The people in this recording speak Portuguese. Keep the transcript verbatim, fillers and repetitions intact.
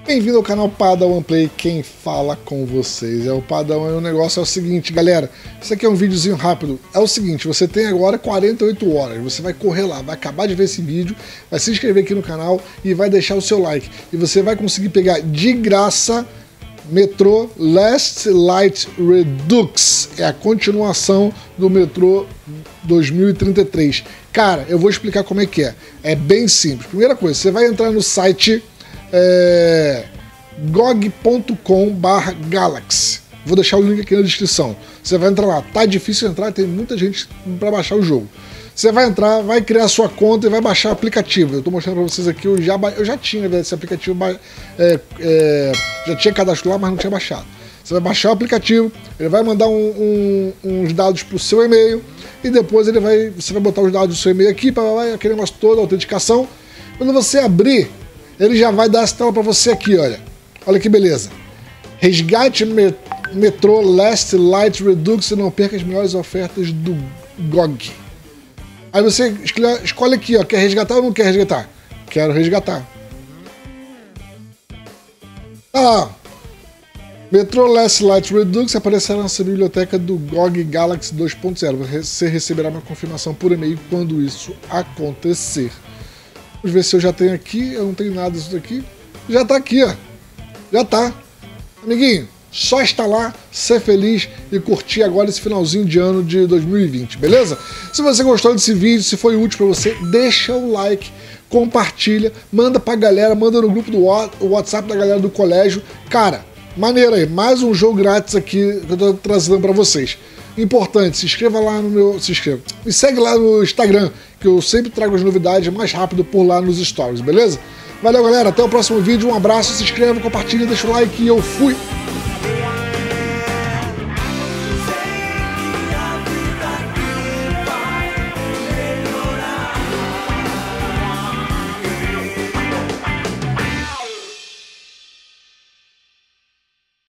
Bem-vindo ao canal Padawan Play, quem fala com vocês é o Padawan. E o negócio é o seguinte, galera, isso aqui é um videozinho rápido. É o seguinte, você tem agora quarenta e oito horas, você vai correr lá, vai acabar de ver esse vídeo, vai se inscrever aqui no canal e vai deixar o seu like. E você vai conseguir pegar de graça Metro Last Light Redux, é a continuação do Metro dois mil e trinta e três. Cara, eu vou explicar como é que é. É bem simples. Primeira coisa, você vai entrar no site é, G O G ponto com barra Galaxy. Vou deixar o link aqui na descrição. Você vai entrar lá. Tá difícil entrar, tem muita gente para baixar o jogo. Você vai entrar, vai criar sua conta e vai baixar o aplicativo. Eu tô mostrando para vocês aqui, eu já, eu já tinha esse aplicativo, é, é, já tinha cadastro lá, mas não tinha baixado. Você vai baixar o aplicativo, ele vai mandar um, um, uns dados para o seu e-mail e depois ele vai, você vai botar os dados do seu e-mail aqui, para aquele negócio todo, a autenticação. Quando você abrir, ele já vai dar essa tela para você aqui, olha. Olha que beleza. Resgate Metro Last Light Redux e não perca as melhores ofertas do G O G. Aí você escolhe aqui, ó, quer resgatar ou não quer resgatar? Quero resgatar. Ah, Metro Last Light Redux aparecerá nessa biblioteca do G O G Galaxy dois ponto zero. Você receberá uma confirmação por e-mail quando isso acontecer. Vamos ver se eu já tenho aqui. Eu não tenho nada disso daqui. Já tá aqui, ó. Já tá. Amiguinho, só instalar, ser feliz e curtir agora esse finalzinho de ano de dois mil e vinte, beleza? Se você gostou desse vídeo, se foi útil para você, deixa o like, compartilha, manda pra galera, manda no grupo do WhatsApp da galera do colégio. Cara, maneiro aí, mais um jogo grátis aqui que eu tô trazendo para vocês. Importante, se inscreva lá no meu... Se inscreva. Me segue lá no Instagram, que eu sempre trago as novidades mais rápido por lá nos stories, beleza? Valeu, galera. Até o próximo vídeo. Um abraço, se inscreva, compartilha, deixa o like e eu fui!